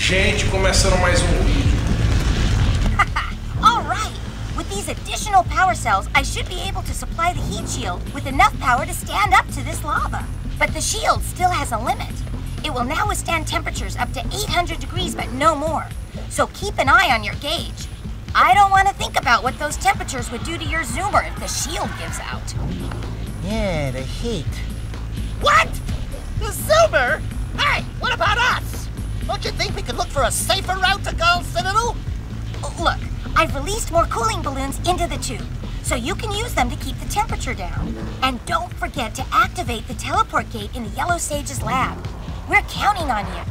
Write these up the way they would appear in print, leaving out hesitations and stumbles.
Gente, começando mais um vídeo. Alright! With these additional power cells, I should be able to supply the heat shield with enough power to stand up to this lava. But the shield still has a limit. It will now withstand temperatures up to 800 degrees, but no more. So keep an eye on your gauge. I don't want to think about what those temperatures would do to your zoomer if the shield gives out. Yeah, the heat. What? The Zoomer? Hey, what about us? Don't you think we could look for a safer route to Gull Citadel? Look, I've released more cooling balloons into the tube, so you can use them to keep the temperature down. And don't forget to activate the teleport gate in the Yellow Sage's lab. We're counting on you.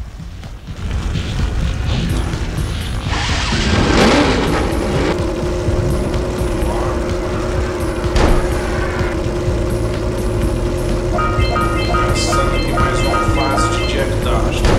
Começando aqui mais uma fase de Jack Dawson.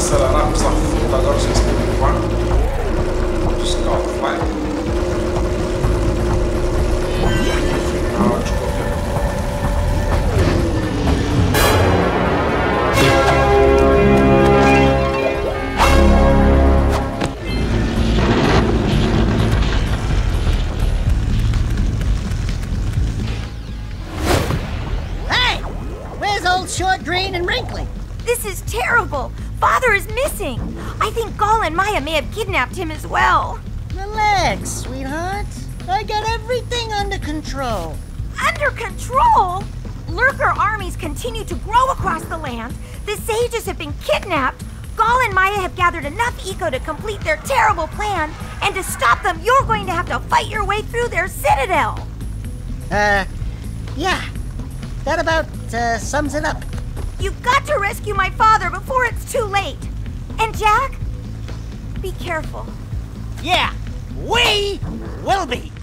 acelerar, precisa fundo agora, não sei se tem que voar. Scout Flight. Final de governo. Hey! Where's old Short, Green, and Wrinkly? This is terrible. Father is missing. I think Gall and Maya may have kidnapped him as well. Relax, sweetheart. I got everything under control. Under control? Lurker armies continue to grow across the land. The sages have been kidnapped. Gall and Maya have gathered enough eco to complete their terrible plan. And to stop them, you're going to have to fight your way through their citadel. Yeah. That about sums it up. You've got to rescue my father before it's too late. And Jack, be careful. Yeah, we will be.